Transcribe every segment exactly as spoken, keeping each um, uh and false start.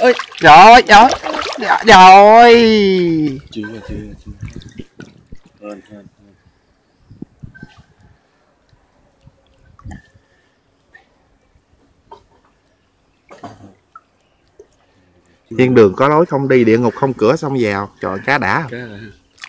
ơi, rồi rồi rồi chưa chưa chưa hơn hơn thiên đường có lối không đi, địa ngục không cửa, xong vào. Trời, cá đã cá rồi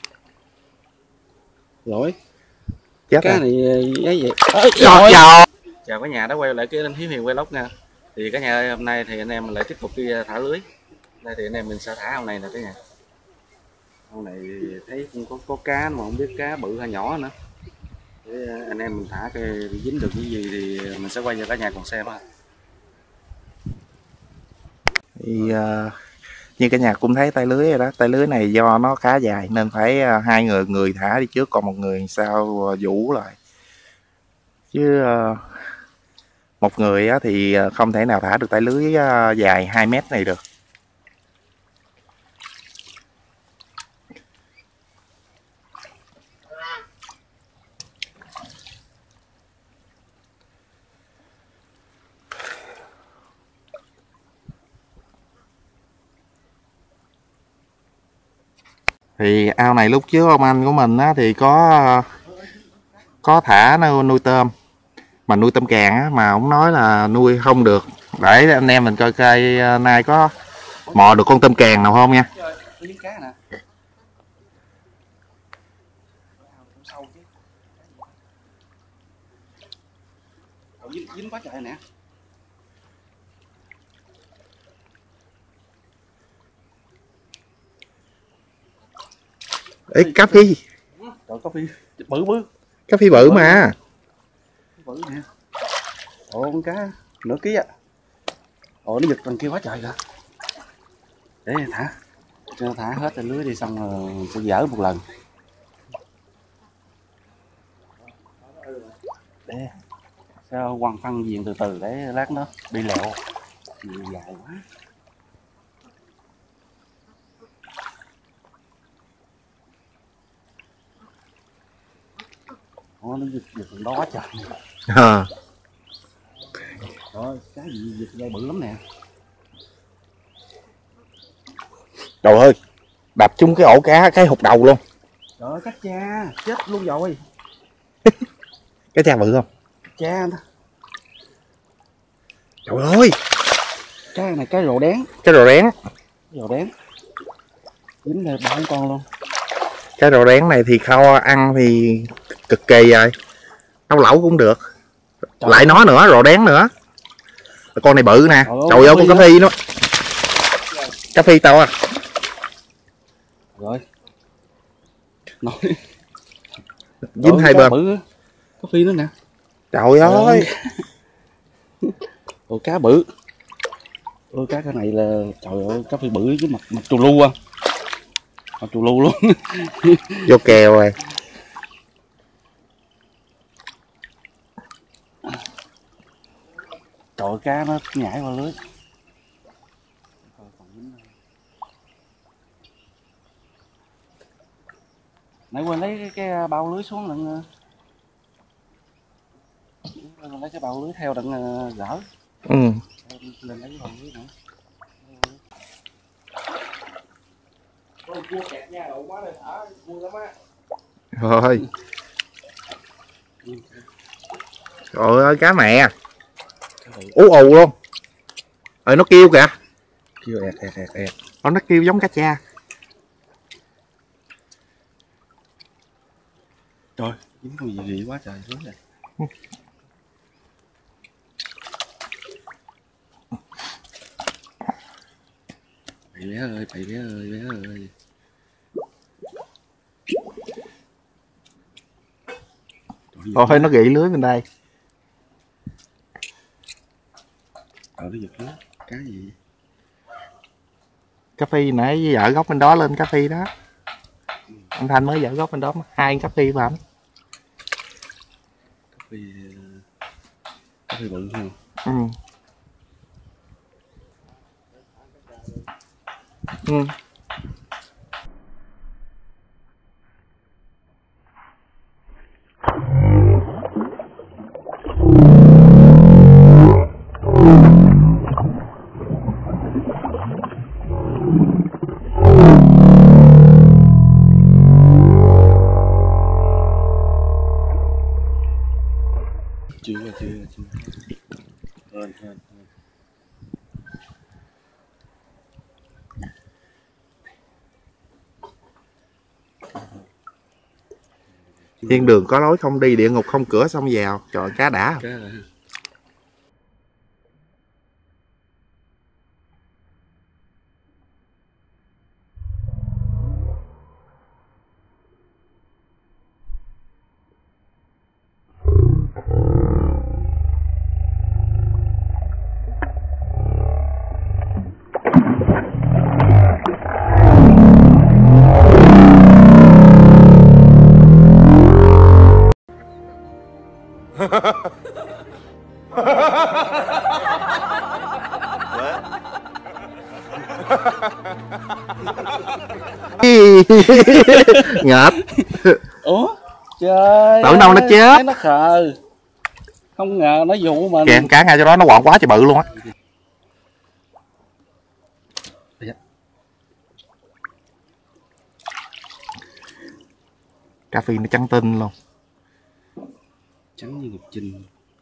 lỗi chết cá rồi. này ấy vậy. Ôi, rồi, rồi. Chào cả nhà đã quay lại cái kênh Hiếu Hiền Vlog nha. Thì cả nhà ơi, hôm nay thì anh em mình lại tiếp tục đi thả lưới. Đây thì anh em mình sẽ thả hôm nay nè cả nhà. Hôm này thấy cũng có, có cá mà không biết cá bự hay nhỏ nữa. Để anh em mình thả cái dính được cái gì thì mình sẽ quay cho cả nhà cùng xem ha. Thì uh, như cả nhà cũng thấy tay lưới rồi đó. Tay lưới này do nó khá dài nên phải uh, hai người người thả đi trước, còn một người sau uh, vũ lại. Chứ uh, một người uh, thì uh, không thể nào thả được tay lưới uh, dài hai mét này được. Thì ao này lúc trước ông anh của mình á, thì có có thả nuôi, nuôi tôm, mà nuôi tôm càng á, mà ông nói là nuôi không được. Để anh em mình coi coi nay có mò được con tôm càng nào không nha. Dính quá trời nè. Ê, cá phi. Trời, cá phi bự bự. Cá phi bự mà. Bự nè. Ồ, con cá nửa ký á. Ồ, nó giật đằng kia quá trời kìa. Để thả. Cho thả hết trên lưới đi xong rồi sẽ dỡ một lần. Để sao quăng phân diện từ từ để lát nó đi lẹo. Nhiều dài quá. Ồ, nó giật giật đó quá trời. À. Rồi, cái gì giật dây bự lắm nè. Trời ơi, đập chung cái ổ cá, cái hụt đầu luôn. Trời ơi, cá cha, chết luôn rồi. Cá cha bự không? Cha đó. Trời ơi. Cái này cái rổ đén. Cái rổ đén. Rổ đén. Dính lên ba con luôn. Cái rổ đén này thì kho ăn thì cực kỳ rồi. Nấu lẩu cũng được. Trời lại ơi. Nó nữa, rổ đén nữa. Con này bự nè. Trời, Trời ơi, con cá phi nó. Cá phi tao à. Rồi. Nói. Dính hai bên. Bự. Cá phi nữa nè. Trời ơi. Ôi, cá bự. Ôi, cá cái này là trời ơi, cá phi bự chứ mặt mặt trù lu à. Mặt trù lu luôn. Vô kèo rồi. Trời ơi, cá nó nhảy vào lưới. Nãy quên lấy cái, cái bao lưới xuống đặng lấy cái bao lưới theo đặng gỡ. Ừ. Lên lấy cái bao lưới nữa. Rồi. Trời ơi, cá mẹ. Ú ù luôn. Rồi nó kêu kìa. Kêu ẹt ẹt ẹt ẹt. Nó nó kêu giống cá cha. Trời, dính con gì gì quá trời xuống này. Bậy bé ơi, bậy bé ơi, bé ơi. Thôi nó gỉ lưới bên đây. Ờ, nó giật lưới. Cá gì? Cá phi nãy dở góc bên đó lên cá phi đó. Anh Thanh mới dở góc bên đó, hai cá phi mà anh. Cá phi cá phi bự không? Ừ. Ừ. Thiên đường có lối không đi, địa ngục không cửa xong vào. Trời, cá đã. Cá đã. Ngợp. Ủa trời, tưởng đâu nó chết, nó khờ, không ngờ nó dụ mình. kìa cá ngay chỗ đó nó quọn quá trời bự luôn á. Cá phi nó trắng tinh luôn, trắng như ngọc trinh.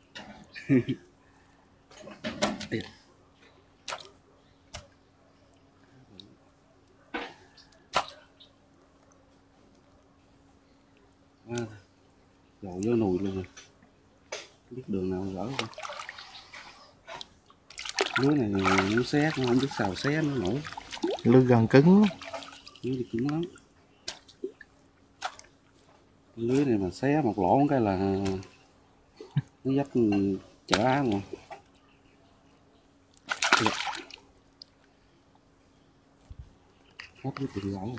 À, dầu vô nùi luôn rồi, biết đường nào gỡ không. Lưới này nó xé, nó không biết xào xé nó nổi. lưới gần cứng, Lưới thì cứng lắm. Lưới này mà xé một lỗ một cái là nó dắt chở á mà. Hết cái tiền lỗ.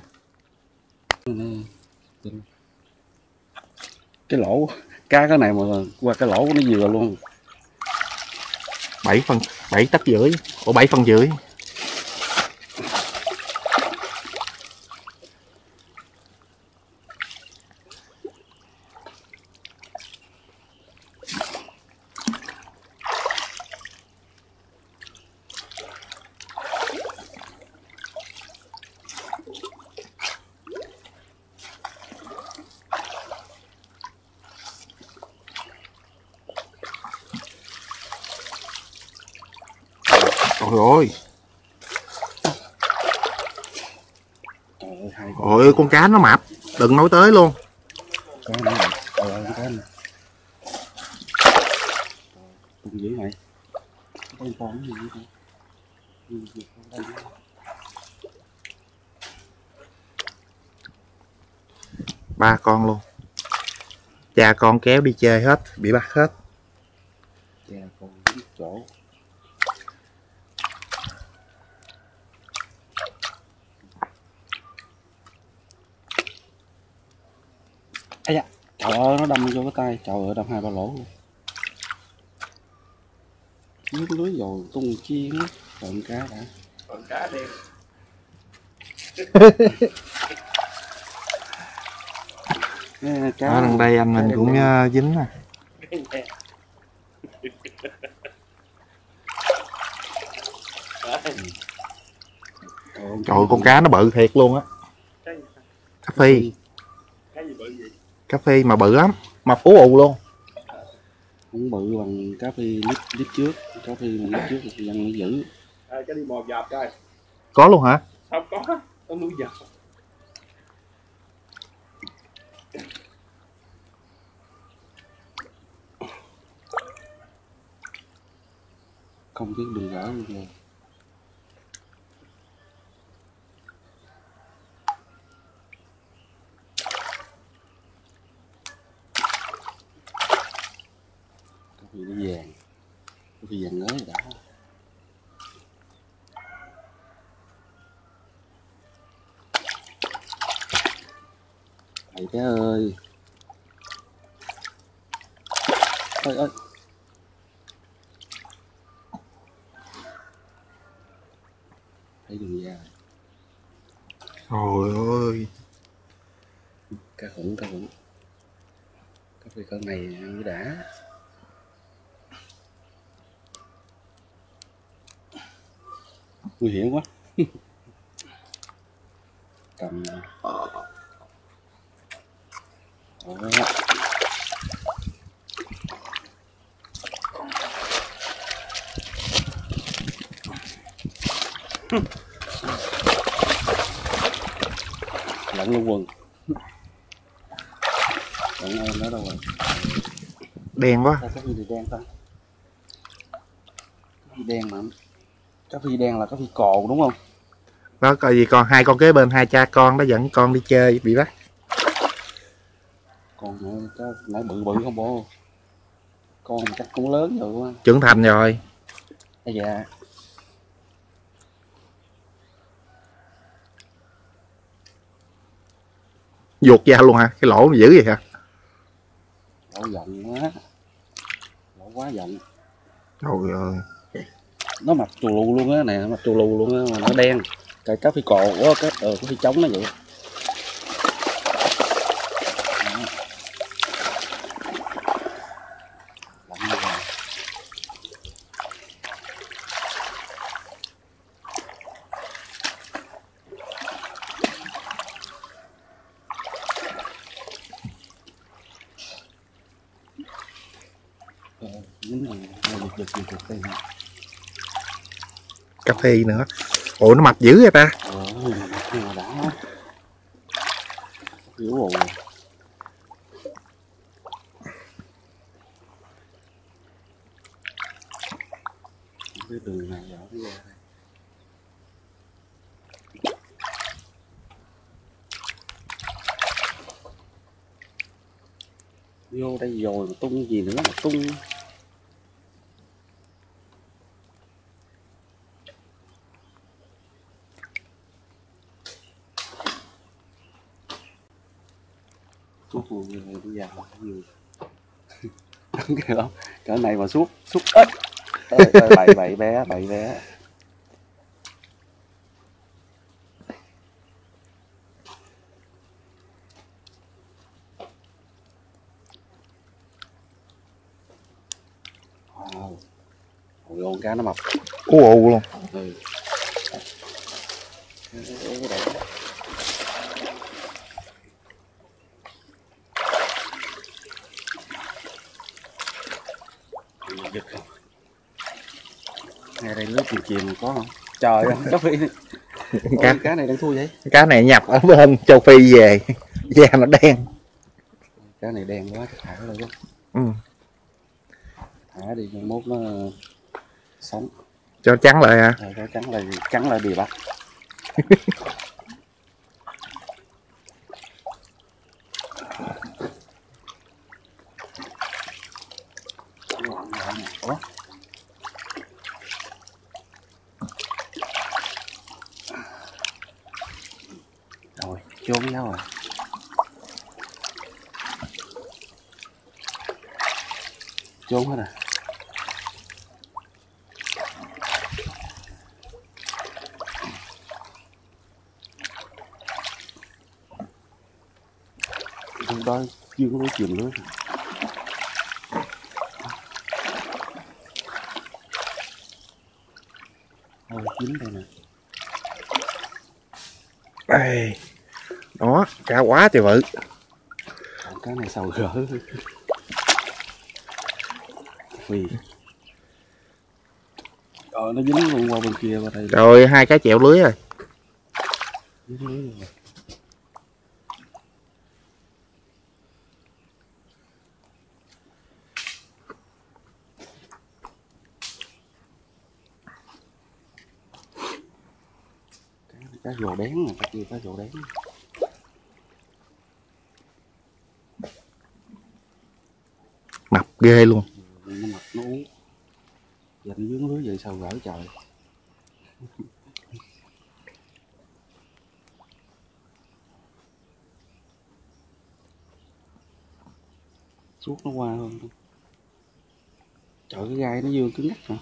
Cái lỗ cá cái này mà qua cái lỗ nó vừa luôn. bảy phân, bảy tấc rưỡi, ủa bảy phân rưỡi. Trời ơi, ôi con cá nó mập, đừng nói tới luôn. Con này, trời ơi con này. Con dữ mày. Con con gì vậy? Ba con luôn. Cha con kéo đi chơi hết, bị bắt hết. Cha con dính chỗ. Ây da, trời ơi nó đâm vô cái tay, trời ơi đâm hai ba lỗ luôn. Nước lưới dồi tung chiên á, trộn cá đã. Trộn cá đi. Cá ở đằng đây anh mình cũng uh, dính nè. Trời ơi, con cá nó bự thiệt luôn á. Cá phi. Cái gì bự vậy? Cá phi mà bự lắm, mà phú ù luôn. Cũng bự bằng cá phi lít lít trước, cá phi mà lít trước thì dân nó giữ. À, cái đi mò dọc coi. Có luôn hả? Không có, có nuôi dọc. Không biết đường gỡ luôn rồi. Cá phi nó vàng, cá phi vàng ngới đã. Thầy bé ơi. Ơi ơi. Thấy đường ra. Trời ơi. Cá khủng, cá khủng. Cá phi con này ăn mới đã. Nguy hiểm quá. Cầm nè. Đó. Lẫn luôn quần. còn em đó đâu rồi? Đen quá. Sao cái gì đen ta? Cái gì đen mà cái phi đen là cái phi cồ đúng không? Đó coi gì còn hai con kế bên, hai cha con đó dẫn con đi chơi bị bắt. Còn này, cái nãy bự bự không bộ, con chắc cũng lớn rồi quá. Trưởng thành rồi. À, dạ. Vuột ra luôn hả? Cái lỗ mà dữ vậy hả? Lỗ giận quá, lỗ quá giận. Trời ơi. Nó mặt chù lù luôn á, nè mặt chù lù luôn á, mà nó đen. Cái cá phi cồ quá, cái ờ cái phi trống nó vậy. Cà phê nữa. Ủa nó mập dữ vậy ta? Ờ, nó đã hiểu rồi. Cái đường này rõ ra đây. Vô đây rồi mà tung gì nữa mà tung. Suốt hồ người này bây giờ nhiều. Kìa không? Cỡ này mà suốt suốt ít. Ơi ơi bậy bậy bé bậy bé. Wow. Ôi con cá nó mập. Ù ù luôn. Ừ. Giật không? Ngay đây nước chìm chìm có không? Trời ơi, cá phi. Cá cá này đang thua vậy? Cá này nhập ở bên châu Phi về, da nó đen. Cá này đen quá, chắc thả rồi quá. Ừ. Thả đi, mai mốt nó sống. Cho trắng lại hả? Rồi, cho trắng lại, trắng lại bị bắt. Ủa? Rồi, trốn nhau rồi. Trốn hết à. Lúc đó chưa có đối chìm lưới. Thôi chín đây nè. Đây. Đó, cá quá trời bự. Còn cái này sầu gỡ. Vì ờ nó dính luôn qua bên kia qua đây. Rồi hai cái chẹo lưới rồi. Dính lưới luôn rồi. Cá rồ đén nè, cá kia cá rồ đén. Mập ghê luôn. Nó mập nó uống. Dành dướng lưới vậy sao gỡ trời. Suốt nó qua hơn. Trời cái gai nó dương cứng ngắc hả?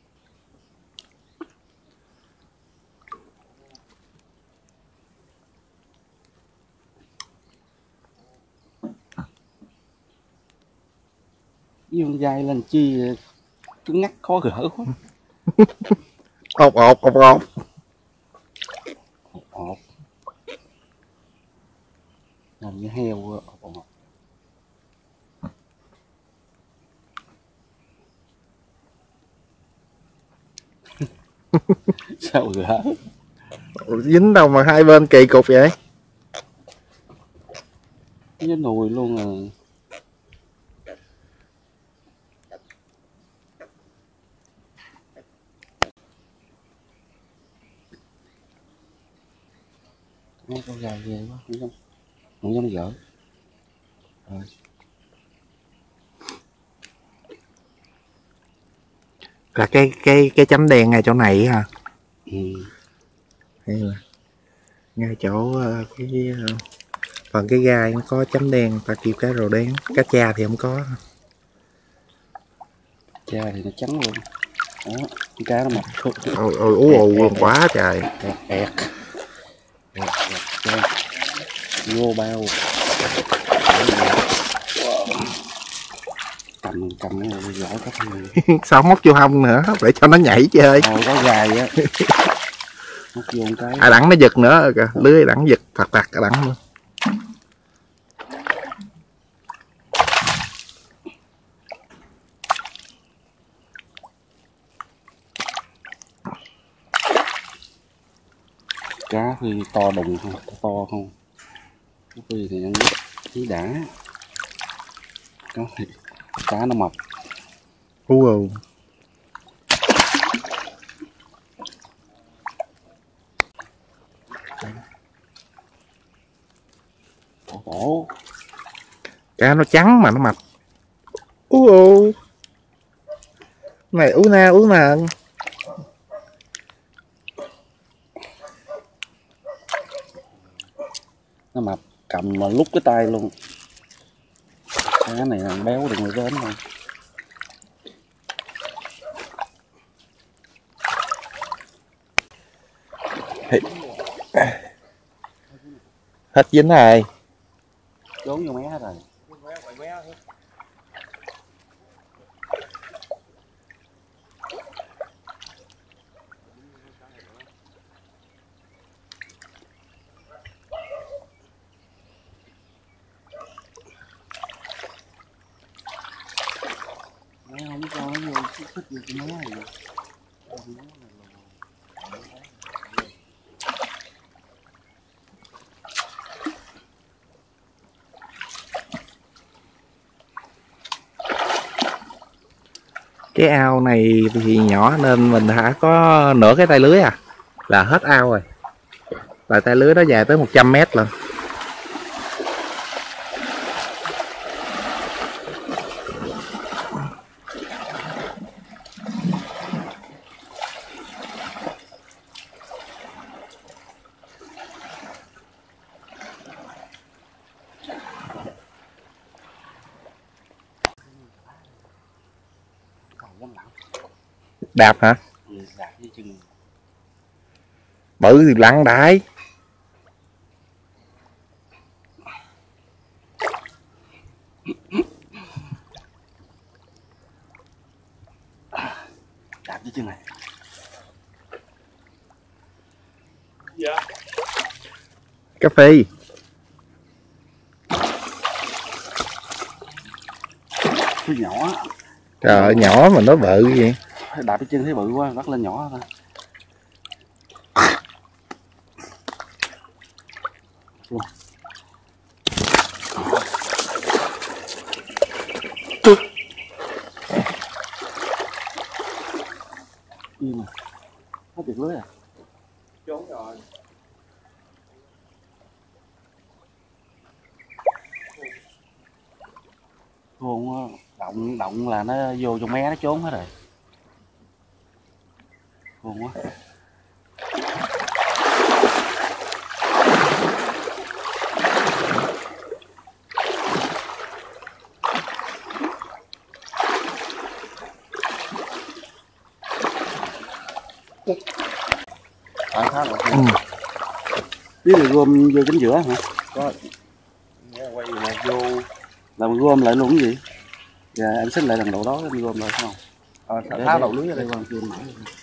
Dương gai lên chi cứng ngắc khó gỡ quá. Ộp ộp ộp ộp. Ộp ộp. Làm như heo ộp ộp. Sao gỡ? Dính đâu mà hai bên kỳ cục vậy? Với nùi luôn à. Nó con gà ghê quá, không dám, không dám gỡ. Rồi. Là cái cái cái chấm đen ngay chỗ này hả? Ừ. Hay là ngay chỗ cái phần cái gai nó có chấm đen, ta kêu cá rô đen, cá cha thì không có. Cha thì nó trắng luôn. Đó, con cá nó mập. Ôi ôi ú ù luôn quá trời. Ẹt ẹt. Ẹt ẹt. Vô bao. Cầm cầm nó giỏi có thân. Sao móc vô hông nữa để cho nó nhảy chơi. Rồi có gài á. Móc vô một cái. À đẳng nó giật nữa kìa, lưới đẳng giật thật thật đẳng luôn. Cá thì to đùng không, to không. Cái phi thì ăn chí đã. Cá thì cá nó mập. Ú ù. Tổ tổ. Cá nó trắng mà nó mập. Ú ù. Này ú na ú nà. Nó mập cầm mà lúc cái tay luôn. Cá này là béo đừng người đến thôi. Hết dính rồi. Trốn vô mé hết rồi. Mé không cho nó vô thích thích vô cái mé này. Cái ao này thì nhỏ nên mình đã có nửa cái tay lưới à là hết ao rồi. Và tay lưới nó dài tới một trăm mét lần. Đạp hả? Ừ, đạp với chân. Bự thì lặn đại. Đạp với chân này. Dạ. Cà phê. Cái nhỏ. Trời ơi, nhỏ mà nó bự vậy. Đạp cái chân thấy bự quá, bắt lên nhỏ thôi. Im à. Nó tuyệt lưới à. Trốn rồi. Khôn động động là nó vô trong mé nó trốn hết rồi. Khôn quá. À, khá là Ừ. biết là gom vô chính giữa hả? Có. Quay này vô. Là mình gom lại luôn cái gì? Dạ em xích lại lần đầu đó em gom lại phải không? À, tháo đầu lưới ra đây. Con chưa mãi.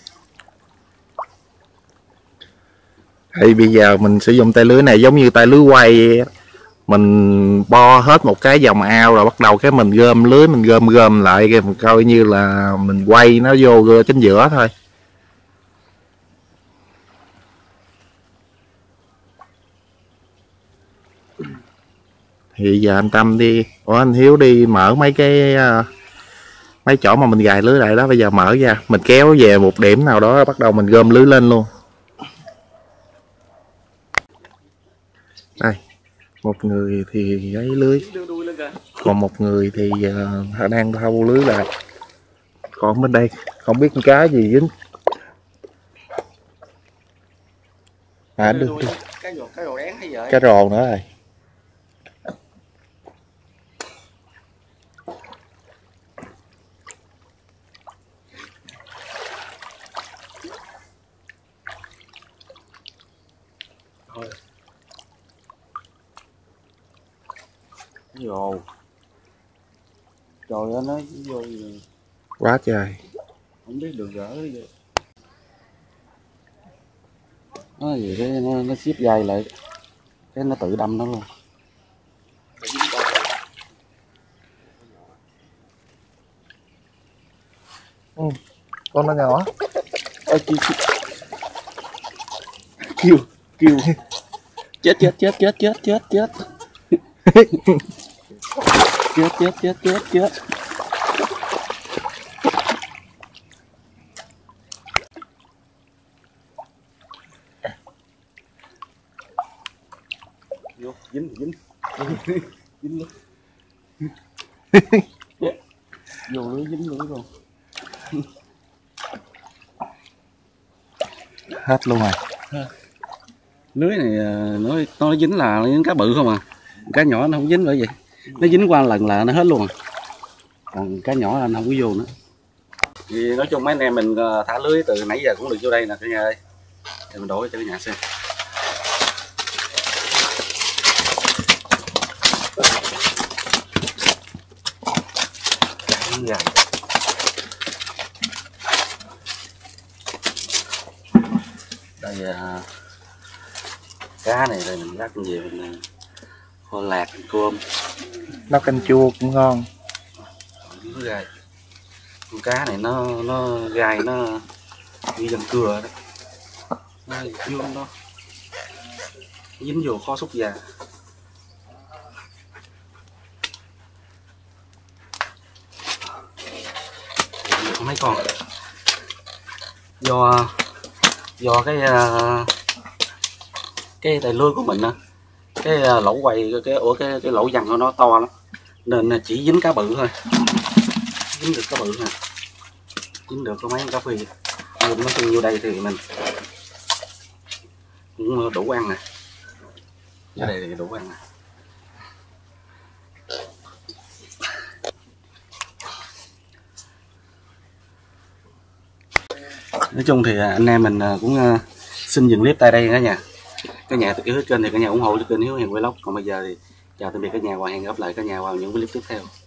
Thì bây giờ mình sử dụng tay lưới này giống như tay lưới quay vậy. Mình bo hết một cái vòng ao rồi bắt đầu cái mình gom lưới, mình gom gom lại cái mình coi như là mình quay nó vô chính giữa thôi. Thì giờ anh Tâm đi, ủa anh Hiếu đi mở mấy cái mấy chỗ mà mình gài lưới lại đó, bây giờ mở ra mình kéo về một điểm nào đó bắt đầu mình gom lưới lên luôn. Đây, một người thì lấy lưới, còn một người thì uh, đang thâu lưới lại. Còn bên đây không biết con cá gì dính. À, được, được. Cái rồ, cái rồ đén hay vậy? Cá rồ nữa rồi. Cái rồ. Trời ơi, nó vô gì? Quá trời. Không biết được gỡ cái gì. Nó gì cái nó, nó xếp dây lại. Cái nó tự đâm nó luôn. Ừ, con nó nhỏ. Ê, kêu, kêu, kêu. Chết, chết, chết, chết, chết, chết, chết. Chết, chết, chết, chết, chết. Vô, dính, dính. Dính luôn. Vô lưới, dính lưới luôn. Hết luôn rồi. Lưới này nó nó dính là nó dính cá bự không à, cá nhỏ nó không dính bởi vậy, nó dính qua lần là nó hết luôn à, còn cá nhỏ là nó không có vô nữa. Thì nói chung mấy anh em mình thả lưới từ nãy giờ cũng được vô đây nè cả nhà ơi, thì mình đổ cho cả nhà xem. Đây à, cá này rồi mình bắt về mình kho lạc cơm, Nấu canh chua cũng ngon. nó gai. Con cá này nó nó gai nó như dầm cưa đó, nó dương đó dính vô kho xúc già. Được mấy con do do cái cái tay lưới của mình á, cái lỗ quay cái ủa cái cái lỗ vằn của nó to lắm nên chỉ dính cá bự thôi, dính được cá bự nè, dính được có mấy cá phi. Nhưng nói chung vô đây thì mình cũng đủ ăn nè, ở đây thì đủ ăn nè. Nói chung thì anh em mình cũng xin dừng clip tại đây cả nhà. Cả nhà yêu thích kênh thì cả nhà ủng hộ cho kênh Hiếu Hiền Vlog. Còn bây giờ thì chào tạm biệt cả nhà và hẹn gặp lại cả nhà vào những clip tiếp theo.